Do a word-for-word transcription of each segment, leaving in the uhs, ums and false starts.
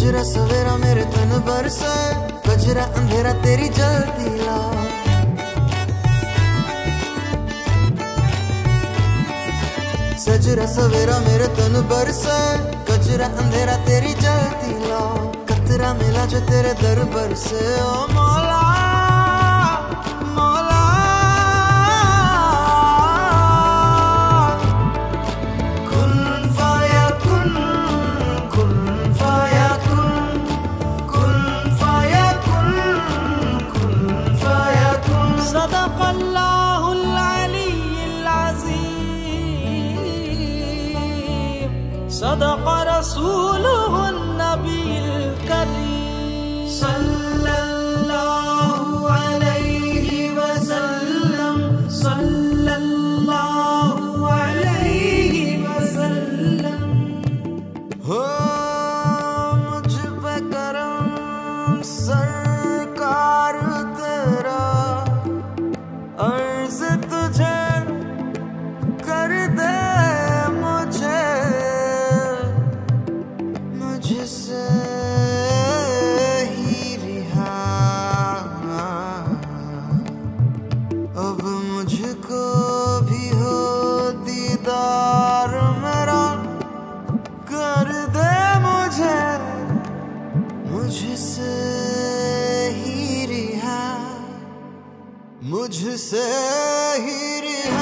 सजरा सवेरा मेरे तन बरसे, गजरा अंधेरा तेरी जलती ला। सजरा सवेरा मेरे तन बरसे, गजरा अंधेरा तेरी जलती ला। कतरा मिला जो तेरे दर पर से, ओ मौला मौला। कुन फाया कुन, कुन फाया कुन, कुन फाया कुन, कुन फाया कुन। सदक़ल्लाहुल अलीयुल अज़ीम, सदक़ रसूलुहुन नबीयुल करीम, सल्लल्लाहु अलैहि वसल्लम, सल्लल्लाहु अलैहि वसल्लम। हो मुझ पे करम सरकार तेरा, अर्ज़ तुझे कर दे मुझे, मुझसे ही रिहा। अब मुझको भी हो दीदार मेरा, कर दे मुझे, मुझसे ही रिहा, मुझसे ही रिहा।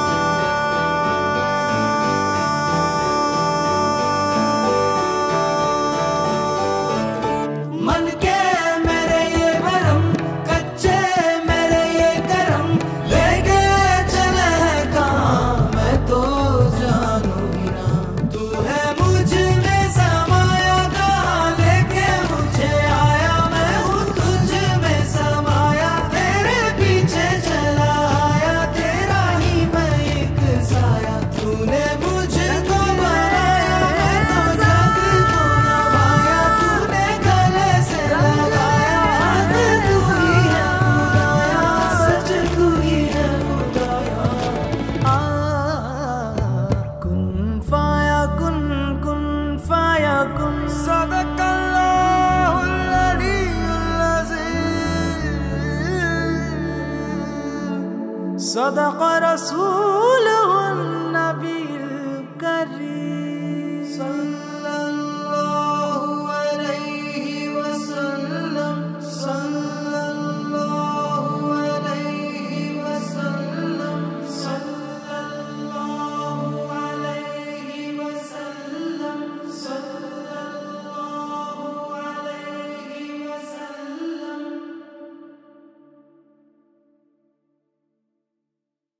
मन के मेरे ये भरम, कच्चे मेरे ये करम, ले गए चले हैं कहाँ मैं तो जानू ही ना। तू है मुझ में समाया कहाँ, लेके मुझे आया, मैं हूँ तुझ में समाया। तेरे पीछे चला आया, तेरा ही मैं एक साया। तूने मुझको बनाया, मैं तो जग को नभाया। तूने गले से लगाया, हक तू ही है खुदाया, सच तू ही है खुदाया। आ कुन फाया कुन, कुन फाया कुन। सदक़ल्लाहुल अलीयुल अज़ीम, सदक़ रसूलुहुन नबीयुल करीम।